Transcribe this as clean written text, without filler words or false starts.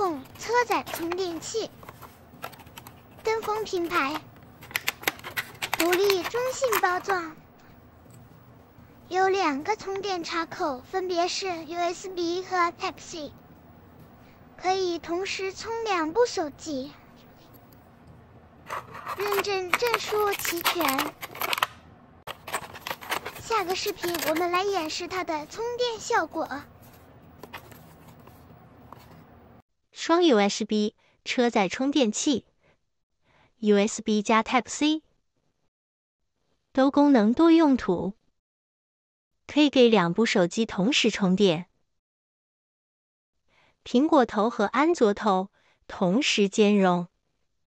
控车载充电器。Denfone品牌，独立中性包装，有2个充电插口，分别是 USB 和 Type-C， 可以同时充2部手机。认证证书齐全。下个视频我们来演示它的充电效果。 双 USB 车载充电器 ，USB 加 Type-C， 多功能多用途，可以给2部手机同时充电。苹果头和安卓头同时兼容。